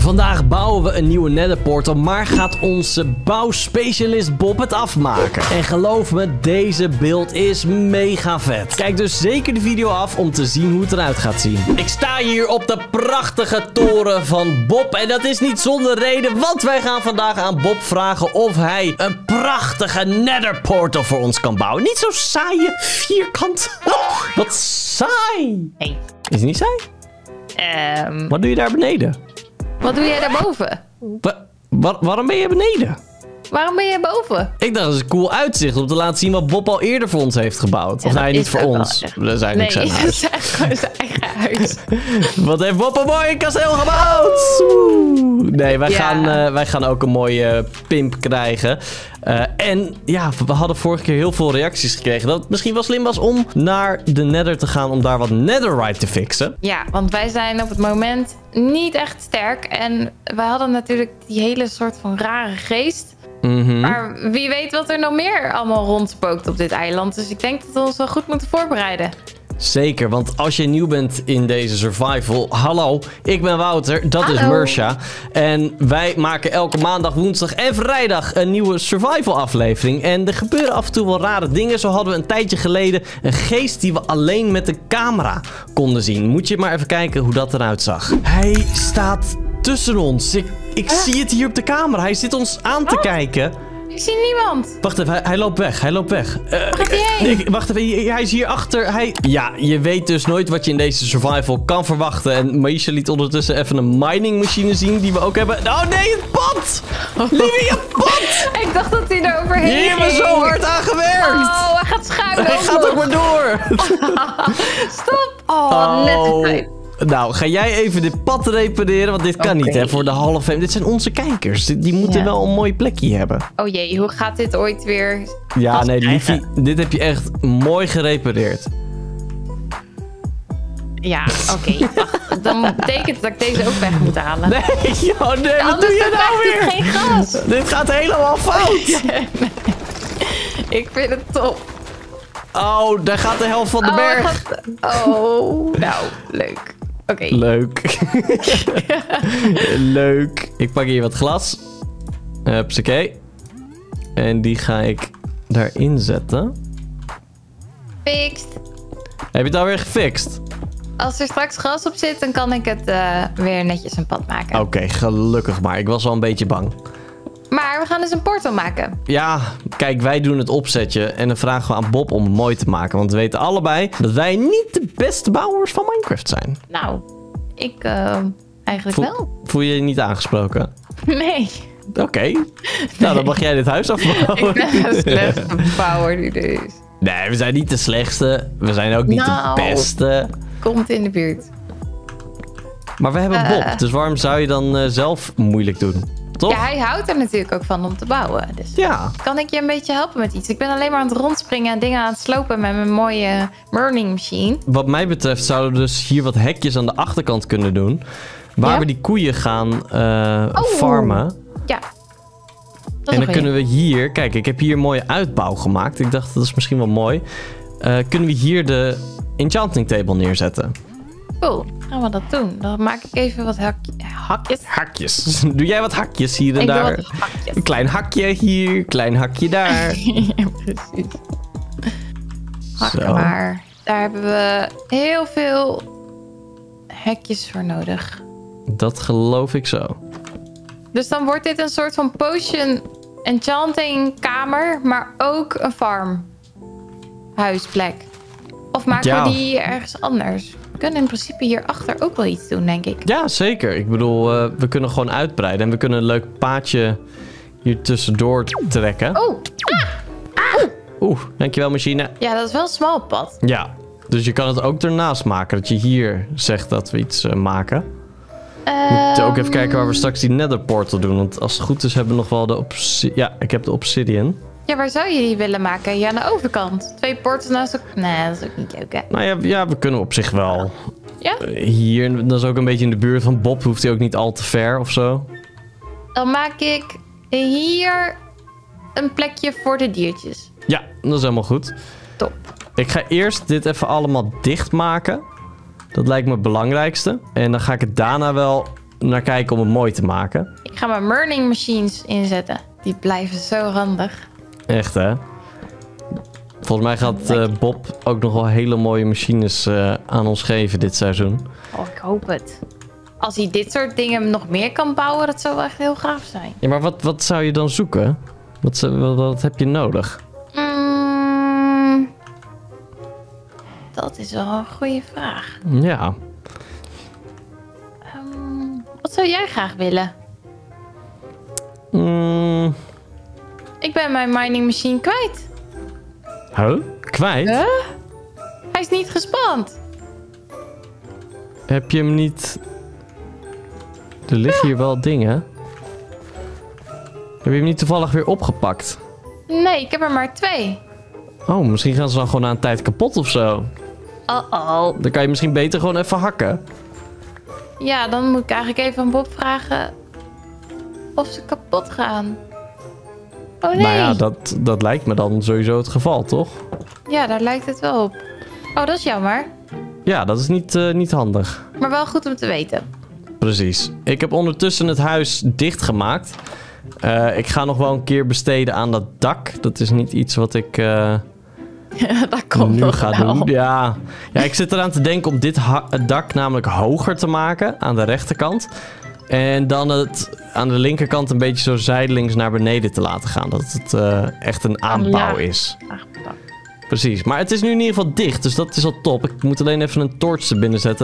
Vandaag bouwen we een nieuwe nether portal, maar gaat onze bouwspecialist Bob het afmaken. En geloof me, deze beeld is mega vet. Kijk dus zeker de video af om te zien hoe het eruit gaat zien. Ik sta hier op de prachtige toren van Bob en dat is niet zonder reden, want wij gaan vandaag aan Bob vragen of hij een prachtige nether portal voor ons kan bouwen. Niet zo saaie vierkant. Wat saai. Hey. Is het niet saai? Wat doe je daar beneden? Wat doe jij daarboven? Waarom ben je beneden? Waarom ben jij boven? Ik dacht, dat is een cool uitzicht om te laten zien wat Bob al eerder voor ons heeft gebouwd. Of nee, niet voor ons. Dat is eigenlijk zijn huis. Nee, dat is gewoon zijn eigen huis. Wat heeft Bob een mooi kasteel gebouwd? Nee, wij gaan ook een mooie pimp krijgen. En ja, we hadden vorige keer heel veel reacties gekregen. Dat het misschien wel slim was om naar de nether te gaan om daar wat netherite te fixen. Ja, want wij zijn op het moment niet echt sterk. En wij hadden natuurlijk die hele soort van rare geest. Maar wie weet wat er nog meer allemaal rondspookt op dit eiland. Dus ik denk dat we ons wel goed moeten voorbereiden. Zeker, want als je nieuw bent in deze survival... Hallo, ik ben Wouter, dat is Mersha. En wij maken elke maandag, woensdag en vrijdag een nieuwe survival aflevering. En er gebeuren af en toe wel rare dingen. Zo hadden we een tijdje geleden een geest die we alleen met de camera konden zien. Moet je maar even kijken hoe dat eruit zag. Hij staat tussen ons. Ik zie het hier op de camera. Hij zit ons aan te kijken. Ik zie niemand. Wacht even, hij loopt weg. Waar gaat hij heen? Wacht even, hij is hier achter. Ja, je weet dus nooit wat je in deze survival kan verwachten. En Maisha liet ondertussen even een mining machine zien die we ook hebben. Oh nee, het pad! Lieve, je pad! Ik dacht dat hij er overheen ging. Hier hebben we zo hard aan gewerkt. Oh, hij gaat schuilen. Hij gaat ook maar door. Stop. Oh, net op tijd. Nou, ga jij even dit pad repareren, want dit kan niet, hè, voor de Hall of Fame. Dit zijn onze kijkers. Die moeten wel een mooi plekje hebben. Oh jee, hoe gaat dit ooit weer? Ja, nee, liefie, dit heb je echt mooi gerepareerd. Ja, oké. Dan betekent het dat ik deze ook weg moet halen. Nee, wat doe je nou weer? Dit geen gas. Dit gaat helemaal fout. Nee. Ik vind het top. Oh, daar gaat de helft van de berg. Nou, leuk. Oké. Leuk. Leuk. Ik pak hier wat glas. Hupsakee. En die ga ik daarin zetten. Fixed. Heb je het alweer gefixt? Als er straks gras op zit, dan kan ik het weer netjes een pad maken. Oké, gelukkig maar. Ik was wel een beetje bang. Maar we gaan dus een portal maken. Ja, kijk, wij doen het opzetje en dan vragen we aan Bob om het mooi te maken. Want we weten allebei dat wij niet de beste bouwers van Minecraft zijn. Nou, ik eigenlijk wel. Voel je je niet aangesproken? Nee. Oké. Nou, dan mag jij dit huis afbouwen. Ik ben de slechtste bouwer die er is. Nee, we zijn niet de slechtste. We zijn ook niet de beste. Komt in de buurt. Maar we hebben Bob, dus waarom zou je dan zelf moeilijk doen? Toch? Ja, hij houdt er natuurlijk ook van om te bouwen. Dus ja. Kan ik je een beetje helpen met iets? Ik ben alleen maar aan het rondspringen en dingen aan het slopen met mijn mooie burning machine. Wat mij betreft zouden we dus hier wat hekjes aan de achterkant kunnen doen. Waar we die koeien gaan farmen. Ja. En dan kunnen we hier... Kijk, ik heb hier een mooie uitbouw gemaakt. Ik dacht, dat is misschien wel mooi. Kunnen we hier de enchanting table neerzetten. Cool, gaan we dat doen. Dan maak ik even wat hakjes. Hakjes. Doe jij wat hakjes hier en daar? Ik doe wat hakjes. Een klein hakje hier, klein hakje daar. Ja, precies. Hakken maar. Daar hebben we heel veel hekjes voor nodig. Dat geloof ik zo. Dus dan wordt dit een soort van potion enchanting kamer, maar ook een farm. Huisplek. Of maken we die ergens anders? We kunnen in principe hierachter ook wel iets doen, denk ik. Ja, zeker. Ik bedoel, we kunnen gewoon uitbreiden. En we kunnen een leuk paadje hier tussendoor trekken. Oeh, dankjewel machine. Ja, dat is wel een smal pad. Ja, dus je kan het ook ernaast maken. Dat je hier zegt dat we iets maken. We moeten ook even kijken waar we straks die nether portal doen. Want als het goed is hebben we nog wel de ja, ik heb de obsidian. Ja, waar zou je die willen maken? Ja, aan de overkant. 2 portals naast elkaar. Nee, dat is ook niet leuk, hè? Nou ja, we kunnen op zich wel. Ja? Hier, dat is ook een beetje in de buurt van Bob. Hoeft hij ook niet al te ver of zo. Dan maak ik hier een plekje voor de diertjes. Ja, dat is helemaal goed. Top. Ik ga eerst dit even allemaal dicht maken. Dat lijkt me het belangrijkste. En dan ga ik het daarna wel naar kijken om het mooi te maken. Ik ga mijn burning machines inzetten. Die blijven zo handig. Echt, hè? Volgens mij gaat Bob ook nog wel hele mooie machines aan ons geven dit seizoen. Oh, ik hoop het. Als hij dit soort dingen nog meer kan bouwen, dat zou wel echt heel gaaf zijn. Ja, maar wat zou je dan zoeken? Wat heb je nodig? Dat is wel een goede vraag. Ja. Wat zou jij graag willen? Ik ben mijn mining machine kwijt. Huh? Kwijt? Hij is niet gespand. Heb je hem niet... Er liggen hier wel dingen. Heb je hem niet toevallig weer opgepakt? Nee, ik heb er maar 2. Oh, misschien gaan ze dan gewoon na een tijd kapot of zo. Oh. Dan kan je misschien beter gewoon even hakken. Ja, dan moet ik eigenlijk even aan Bob vragen of ze kapot gaan. Oh nee. Nou ja, dat lijkt me dan sowieso het geval, toch? Ja, daar lijkt het wel op. Oh, dat is jammer. Ja, dat is niet handig. Maar wel goed om te weten. Precies. Ik heb ondertussen het huis dichtgemaakt. Ik ga nog wel een keer besteden aan dat dak. Dat is niet iets wat ik Dat komt nu nog ga wel. doen. Ja, ik zit eraan te denken om dit dak namelijk hoger te maken aan de rechterkant. En dan het aan de linkerkant een beetje zo zijdelings naar beneden te laten gaan. Dat het echt een aanbouw is. Precies. Maar het is nu in ieder geval dicht, dus dat is al top. Ik moet alleen even een torch er binnen zetten,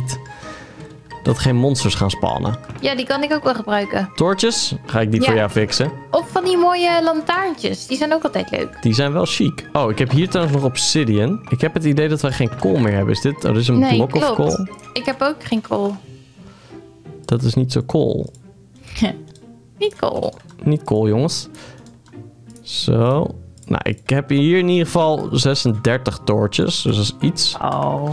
dat geen monsters gaan spawnen. Ja, die kan ik ook wel gebruiken. Torches? Ga ik die voor jou fixen? Of van die mooie lantaarntjes. Die zijn ook altijd leuk. Die zijn wel chic. Oh, ik heb hier trouwens nog obsidian. Ik heb het idee dat wij geen kool meer hebben. Is dit? Oh, dit is een blok of kool. Ik heb ook geen kool. Dat is niet zo kool. Niet kool. Niet kool, jongens. Zo. Nou, ik heb hier in ieder geval 36 torches. Dus dat is iets. Oh.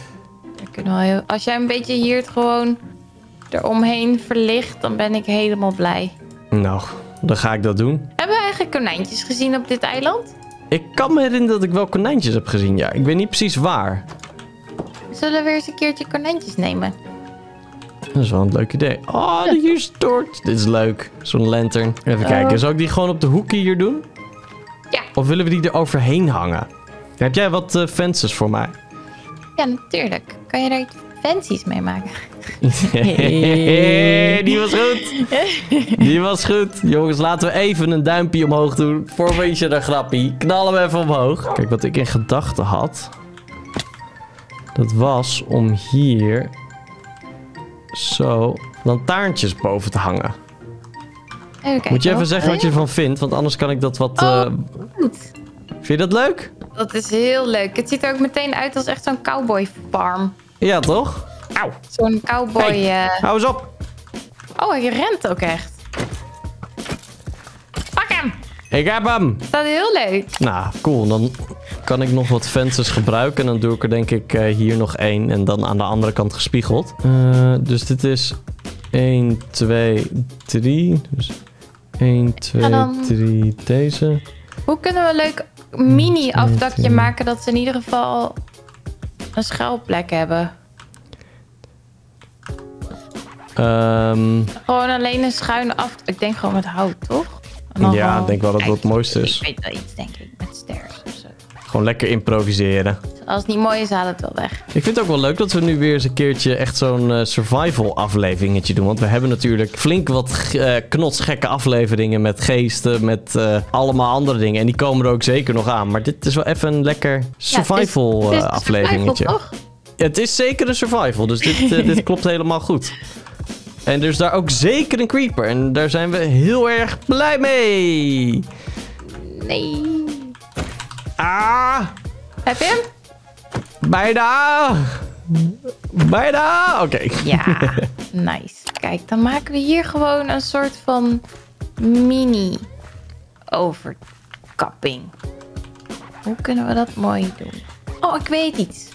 Als jij een beetje hier het gewoon eromheen verlicht, dan ben ik helemaal blij. Nou, dan ga ik dat doen. Hebben we eigenlijk konijntjes gezien op dit eiland? Ik kan me herinneren dat ik wel konijntjes heb gezien, ja. Ik weet niet precies waar. Zullen we weer eens een keertje konijntjes nemen? Dat is wel een leuk idee. Oh, hier is een torch. Dit is leuk. Zo'n lantern. Even kijken. Zou ik die gewoon op de hoeken hier doen? Ja. Of willen we die er overheen hangen? Heb jij wat fences voor mij? Ja, natuurlijk. Kan je daar iets fancies mee maken? Die was goed. Die was goed. Jongens, laten we even een duimpje omhoog doen. Voor een beetje een grappie. Knal hem even omhoog. Kijk, wat ik in gedachten had. Dat was om hier zo lantaarntjes boven te hangen. Moet je even zeggen wat je ervan vindt, want anders kan ik dat wat... goed. Vind je dat leuk? Dat is heel leuk. Het ziet er ook meteen uit als echt zo'n cowboy farm. Ja, toch? Auw. Zo'n cowboy... Hey, hou eens op. Oh, hij rent ook echt. Pak hem! Ik heb hem! Dat is heel leuk. Nou, cool. Dan kan ik nog wat fences gebruiken. En dan doe ik er denk ik hier nog 1. En dan aan de andere kant gespiegeld. Dus dit is 1, 2, 3. Dus 1, 2, 3 deze. Hoe kunnen we een leuk mini-afdakje maken dat ze in ieder geval een schuilplek hebben? Gewoon alleen een schuine af... Ik denk gewoon met hout, toch? Ja, ik denk wel dat dat het mooiste is. Ik weet wel iets, denk ik, met stairs of zo. Gewoon lekker improviseren. Als het niet mooi is, haal het wel weg. Ik vind het ook wel leuk dat we nu weer eens een keertje echt zo'n survival afleveringetje doen. Want we hebben natuurlijk flink wat knotsgekke afleveringen met geesten, met allemaal andere dingen. En die komen er ook zeker nog aan. Maar dit is wel even een lekker survival afleveringetje. Survival, toch? Het is zeker een survival, dus dit klopt helemaal goed. En er is daar ook zeker een creeper. En daar zijn we heel erg blij mee. Nee. Ah! Heb je hem? Bijna! Bijna! Oké. Ja, nice. Kijk, dan maken we hier gewoon een soort van mini-overkapping. Hoe kunnen we dat mooi doen? Oh, ik weet iets.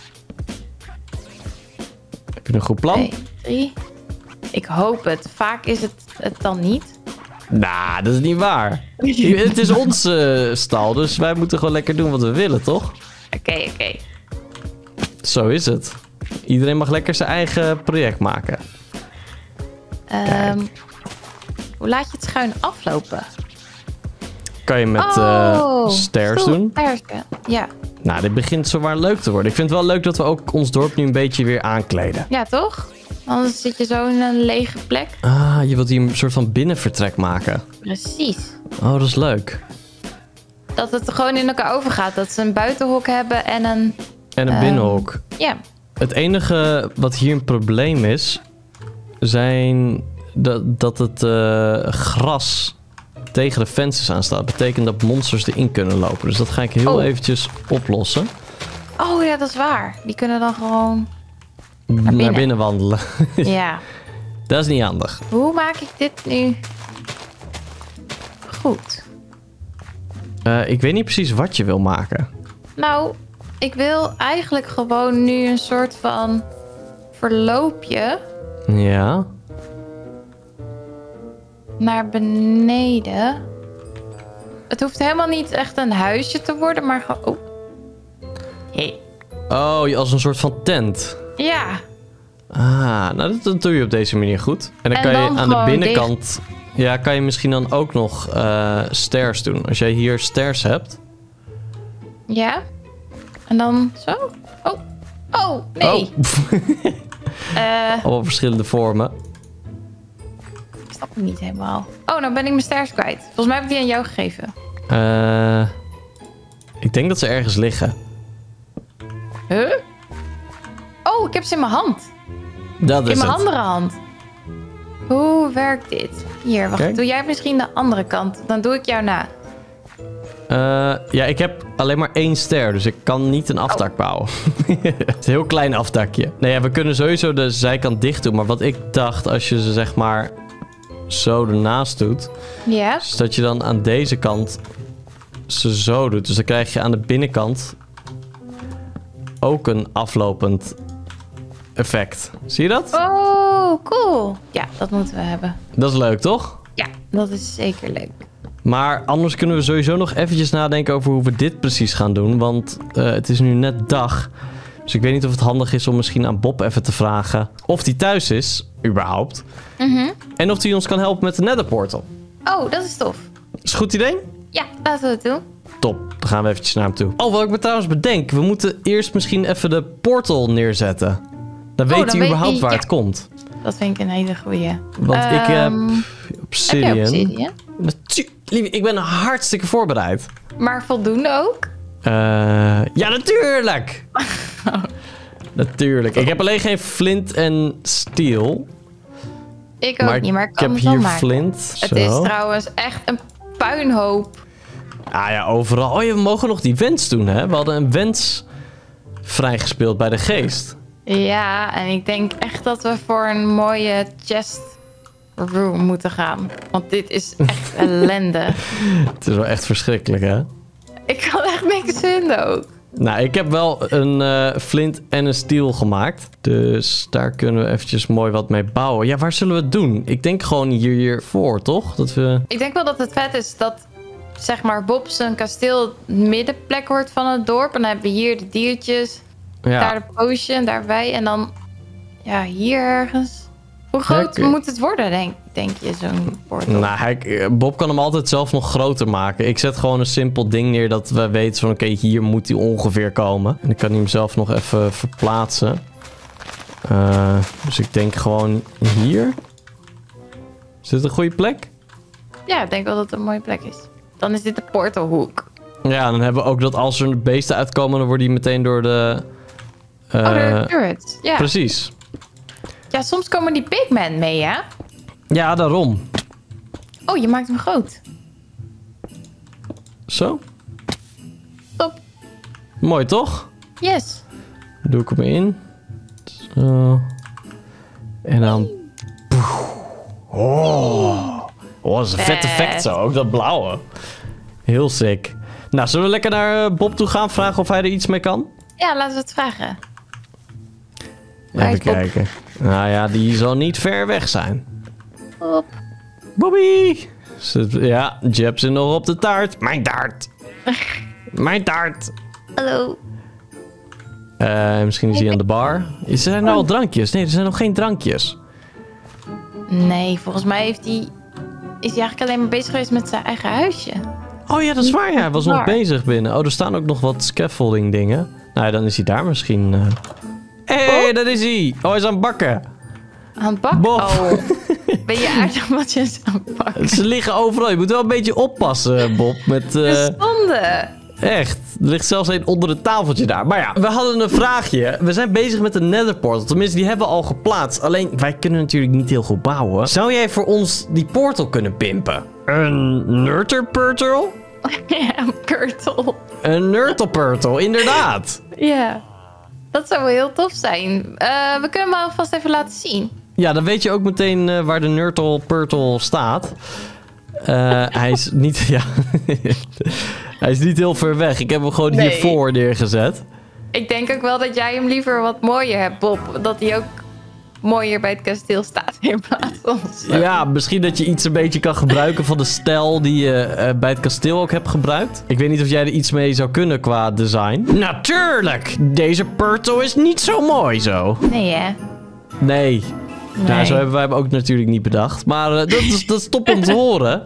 Heb je een goed plan? 2, 3. Ik hoop het. Vaak is het dan niet. Nou, dat is niet waar. Het is onze stal, dus wij moeten gewoon lekker doen wat we willen, toch? Oké. Zo is het. Iedereen mag lekker zijn eigen project maken. Hoe laat je het schuin aflopen? Kan je met stairs doen. Ja. Nou, dit begint zowaar leuk te worden. Ik vind het wel leuk dat we ook ons dorp nu een beetje weer aankleden. Ja, toch? Anders zit je zo in een lege plek. Ah, je wilt hier een soort van binnenvertrek maken. Precies. Oh, dat is leuk. Dat het gewoon in elkaar overgaat. Dat ze een buitenhok hebben en een... En een binnenhok. Ja. Het enige wat hier een probleem is... zijn dat het gras tegen de vensters aan staat. Dat betekent dat monsters erin kunnen lopen. Dus dat ga ik heel eventjes oplossen. Oh ja, dat is waar. Die kunnen dan gewoon... Naar binnen wandelen. Ja. Dat is niet handig. Hoe maak ik dit nu goed? Ik weet niet precies wat je wil maken. Nou, ik wil eigenlijk gewoon nu een soort van verloopje Ja. naar beneden. Het hoeft helemaal niet echt een huisje te worden, maar gewoon... Oh. Hey. Oh, als een soort van tent. Ja. Ah, nou dat doe je op deze manier goed. En dan kan je aan de binnenkant... Ja, kan je misschien dan ook nog stairs doen. Als jij hier stairs hebt. Ja. En dan zo. Oh. Oh, nee. Oh. Allemaal verschillende vormen. Ik snap het niet helemaal. Oh, nou ben ik mijn stairs kwijt. Volgens mij heb ik die aan jou gegeven. Ik denk dat ze ergens liggen. Huh? Oh, ik heb ze in mijn hand. Dat is in mijn het. andere hand. Hoe werkt dit? Hier, wacht. Kijk. Doe jij misschien de andere kant. Dan doe ik jou na. Ja, ik heb alleen maar 1 ster, dus ik kan niet een afdak bouwen. Het is een heel klein afdakje. Nee, ja, we kunnen sowieso de zijkant dicht doen. Maar wat ik dacht, als je ze zeg maar zo ernaast doet... Ja. is dat je dan aan deze kant ze zo doet. Dus dan krijg je aan de binnenkant ook een aflopend effect. Zie je dat? Oh, cool. Ja, dat moeten we hebben. Dat is leuk, toch? Ja, dat is zeker leuk. Maar anders kunnen we sowieso nog eventjes nadenken over hoe we dit precies gaan doen. Want het is nu net dag. Dus ik weet niet of het handig is om misschien aan Bob even te vragen of hij thuis is, überhaupt. En of hij ons kan helpen met de Nether Portal. Oh, dat is tof. Is een goed idee? Ja, laten we het doen. Top, dan gaan we eventjes naar hem toe. Oh, wat ik me trouwens bedenk. We moeten eerst misschien even de portal neerzetten. Dan weet hij überhaupt waar het komt. Dat vind ik een hele goeie. Want ik heb obsidian. Heb je obsidian? Lieve, ik ben hartstikke voorbereid. Maar voldoende ook? Ja, natuurlijk! Natuurlijk. Ik heb alleen geen flint en steel. Ik ook niet, maar ik kan heb het wel hier maken. flint. Het zo. is trouwens echt een puinhoop. Ah ja, overal. Oh ja, we mogen nog die wens doen, hè? We hadden een wens vrijgespeeld bij de geest. Ja, en ik denk echt dat we voor een mooie chest room moeten gaan. Want dit is echt ellende. Het is wel echt verschrikkelijk, hè? Ik kan echt niks vinden ook. Nou, ik heb wel een flint en een steel gemaakt. Dus daar kunnen we eventjes mooi wat mee bouwen. Ja, waar zullen we het doen? Ik denk gewoon hiervoor, toch? Dat we... Ik denk wel dat het vet is dat, zeg maar, Bob zijn kasteel middenplek wordt van het dorp. En dan hebben we hier de diertjes. Ja. Daar de potion, daar wij. En dan, ja, hier ergens. Hoe groot moet het worden, denk je, zo'n portal? Nou, Bob kan hem altijd zelf nog groter maken. Ik zet gewoon een simpel ding neer dat we weten van... Oké, hier moet hij ongeveer komen. En ik kan hem zelf nog even verplaatsen. Dus ik denk gewoon hier. Is dit een goede plek? Ja, ik denk wel dat het een mooie plek is. Dan is dit de portalhoek. Ja, dan hebben we ook dat als er beesten uitkomen... dan worden die meteen door de... door de turret. Ja. Precies. Ja, soms komen die pigmen mee, hè? Ja, daarom. Oh, je maakt hem groot. Zo. Top. Mooi, toch? Yes. Doe ik hem in. Zo. En dan... Oh, dat is een vet effect zo. Ook dat blauwe. Heel sick. Nou, zullen we lekker naar Bob toe gaan? Vragen of hij er iets mee kan? Ja, laten we het vragen. Even kijken. Nou ja, die zal niet ver weg zijn. Bob. Bobby! Ja, Jeb zit nog op de taart. Mijn taart. Mijn taart. Hallo. Misschien is hij aan de bar. Er zijn nou al drankjes. Nee, er zijn nog geen drankjes. Nee, volgens mij is hij eigenlijk alleen maar bezig geweest met zijn eigen huisje. Oh ja, dat is waar. Ja. Hij was nog bezig binnen. Oh, er staan ook nog wat scaffolding dingen. Nou ja, dan is hij daar misschien. Hé, daar is hij. Oh, hij is aan het bakken. Aan het bakken? Bob. Oh. Ben je aardig wat je is aan het bakken? Ze liggen overal. Je moet wel een beetje oppassen, Bob. Met, Zonde. Echt. Er ligt zelfs een onder het tafeltje daar. Maar ja, we hadden een vraagje. We zijn bezig met de Nether Portal. Tenminste, die hebben we al geplaatst. Alleen, wij kunnen natuurlijk niet heel goed bouwen. Zou jij voor ons die portal kunnen pimpen? Een Nurterpurtle? Ja, een Purtle. Een Nurtlepurtle, inderdaad. Ja, dat zou wel heel tof zijn. We kunnen hem alvast even laten zien. Ja, dan weet je ook meteen waar de Nurtlepurtle staat. Hij is niet... Ja, hij is niet heel ver weg. Ik heb hem gewoon hiervoor neergezet. Ik denk ook wel dat jij hem liever wat mooier hebt, Bob. Dat hij ook mooier bij het kasteel staat in plaats van zo. Ja, misschien dat je iets een beetje kan gebruiken van de stijl die je bij het kasteel ook hebt gebruikt. Ik weet niet of jij er iets mee zou kunnen qua design. Natuurlijk! Deze Purtle is niet zo mooi zo. Nee, hè? Nee. Nou, zo hebben wij hem ook natuurlijk niet bedacht. Maar dat is top om te horen.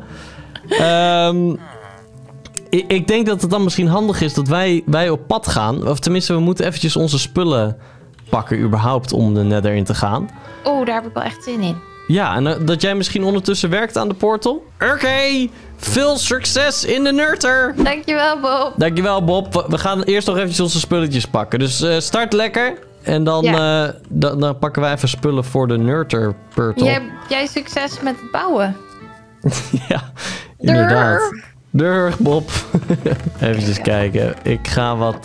Ik denk dat het dan misschien handig is dat wij op pad gaan. Of tenminste, we moeten eventjes onze spullen pakken überhaupt om de Nether in te gaan. Oh, daar heb ik wel echt zin in. Ja, en dat jij misschien ondertussen werkt aan de portal. Oké, veel succes in de Nurter. Dankjewel, Bob. Dankjewel, Bob. We gaan eerst nog eventjes onze spulletjes pakken. Dus start lekker. En dan, dan pakken wij even spullen voor de Nurter Purtle. Jij succes met het bouwen. Ja, inderdaad. Durg, Bob. Even kijken. Ik ga wat...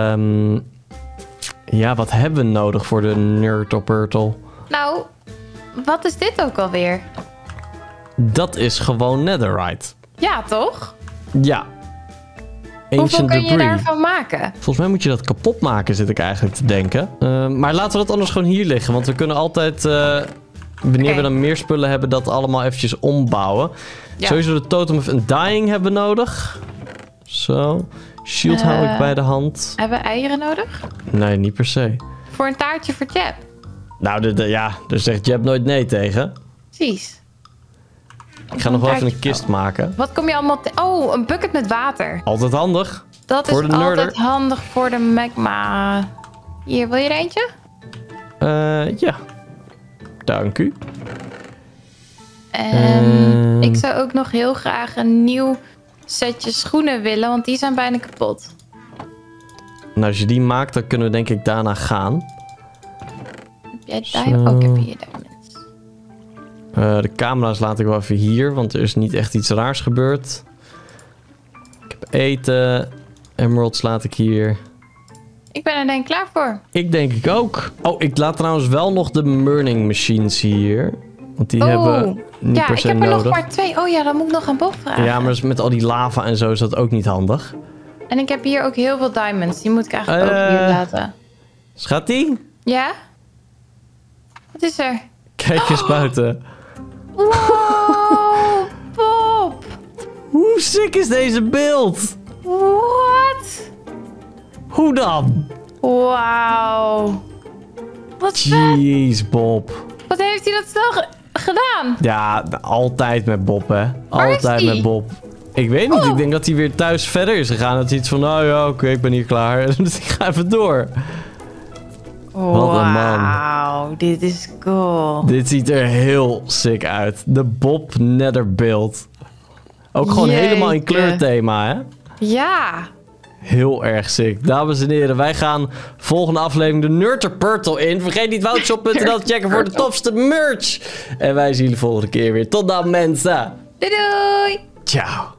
ja, wat hebben we nodig voor de Nurter Purtle? Nou, wat is dit ook alweer? Dat is gewoon netherite. Ja, toch? Ja. Hoeveel kun je daarvan maken? Volgens mij moet je dat kapot maken, zit ik eigenlijk te denken. Maar laten we dat anders gewoon hier liggen. Want we kunnen altijd, wanneer we dan meer spullen hebben, dat allemaal eventjes ombouwen. Ja. Sowieso de Totem of Undying hebben we nodig. Zo. Shield hou ik bij de hand. Hebben we eieren nodig? Nee, niet per se. Voor een taartje voor Jeb. Nou, ja, daar zegt Jeb nooit nee tegen. Precies. Ik ga nog wel even een kist maken. Wat kom je allemaal... Oh, een bucket met water. Altijd handig. Dat is altijd handig voor de magma. Hier, wil je er eentje? Ja. Dank u. En ik zou ook nog heel graag een nieuw setje schoenen willen, want die zijn bijna kapot. Nou, als je die maakt, dan kunnen we denk ik daarna gaan. Heb jij diamonds? Oh, ik heb hier diamonds. De camera's laat ik wel even hier, want er is niet echt iets raars gebeurd. Ik heb eten. Emeralds laat ik hier. Ik ben er denk ik klaar voor. Ik denk ik ook. Oh, ik laat trouwens wel nog de burning machines hier. Want die hebben we niet per se nodig. Ja, ik heb er nog maar 2. Oh ja, dan moet ik nog aan Bob vragen. Ja, maar met al die lava en zo is dat ook niet handig. En ik heb hier ook heel veel diamonds. Die moet ik eigenlijk ook hier laten. Schattie? Ja? Wat is er? Kijk eens buiten. Wow, Bob. Hoe sick is deze beeld? Wat? Hoe dan? Wauw. Wat jeez, Bob. Wat heeft hij dat snel gedaan? Ja, altijd met Bob, hè. Altijd met Bob. Ik weet niet, ik denk dat hij weer thuis verder is gegaan. Dat hij iets van, nou ja, oké, ik ben hier klaar. En dus ik ga even door. Wat een man. Wauw, dit is cool. Dit ziet er heel sick uit. De Bob Nether beeld. Ook gewoon helemaal in kleurthema, hè? Ja. Heel erg sick. Dames en heren, wij gaan volgende aflevering de Nurter Purtle in. Vergeet niet woutshop.nl te checken voor de tofste merch. En wij zien jullie volgende keer weer. Tot dan, mensen. Doei doei. Ciao.